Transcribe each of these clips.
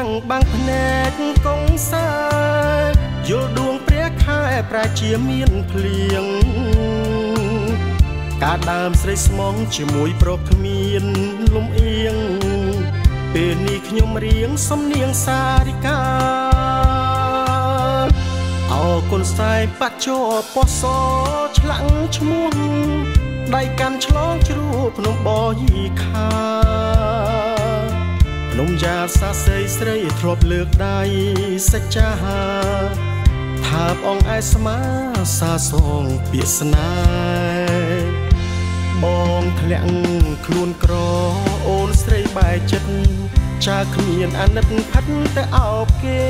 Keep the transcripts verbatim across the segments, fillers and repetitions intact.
ងបាំងភ្នែកកងសាយល់ដួងព្រះខែប្រាជាមានភ្លៀងការដើមស្រីស្មងជាមួយប្រុសគ្មានលំអៀងពេលនេះខ្ញុំរៀងសំនៀងសារិកាអរគុណស្អែកបាត់ជោពណ៌សឆ្លាក់ឈ្មោះដៃកាន់ឆ្លងជ្រូកភ្នំបយីខាភ្នំយ៉ាសាស័យស្រីធ្លាប់លើកដៃសច្ចាថាបអងឯស្មាសាសងពាក្យស្នេហ៍បងធ្លាក់ខ្លួនក្រអូនស្រីបែកចិត្តចាគ្មានអាណិតផាត់តែអោបគេ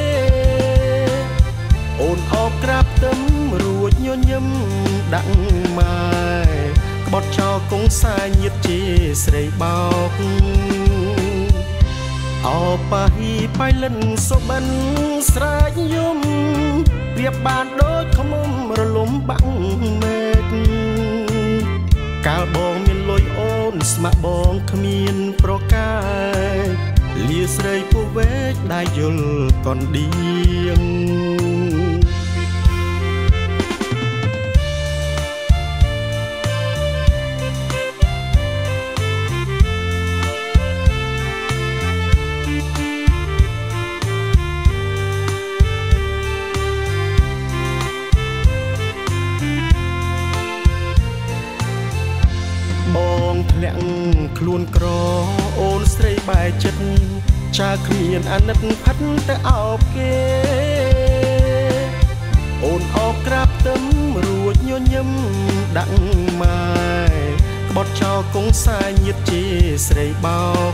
អូនអោបក្រាបទឹមរួចញញឹមដាក់ម៉ែក្បត់ចោលគង់សាញាតជាស្រីបោកអោប៉ាហ៊ីបៃលិនសុបិនស្រែកយំប្រៀបបានដូចខ្មុំរលំបាំងមេឃកាលបងមានលុយអូនស្មាក់បងគ្មានប្រកាយលាស្រីពោះវែកដែលយល់កនដៀងបងធ្លាក់ខ្លួនក្រអូនស្រីបែកចិត្តចាគ្មានអាណិតផាត់តែអោបគេអូនអោបក្រាបទឹមរួចញញឹមដាក់ម៉ែក្បត់ចោលគង់សាញាតជាស្រីបោក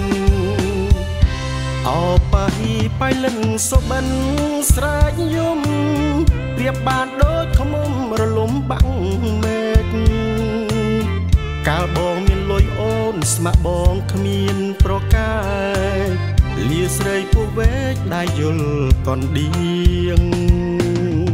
អោប៉ាហ៊ីបៃលិនសុបិនស្រែកយំប្រៀបបានដូចខ្មុំរលំបាំងមេឃកាលបងមានលុយអូនស្មាក់បងគ្មានប្រកាយលាស្រីពោះវែកដែលយល់កនដៀង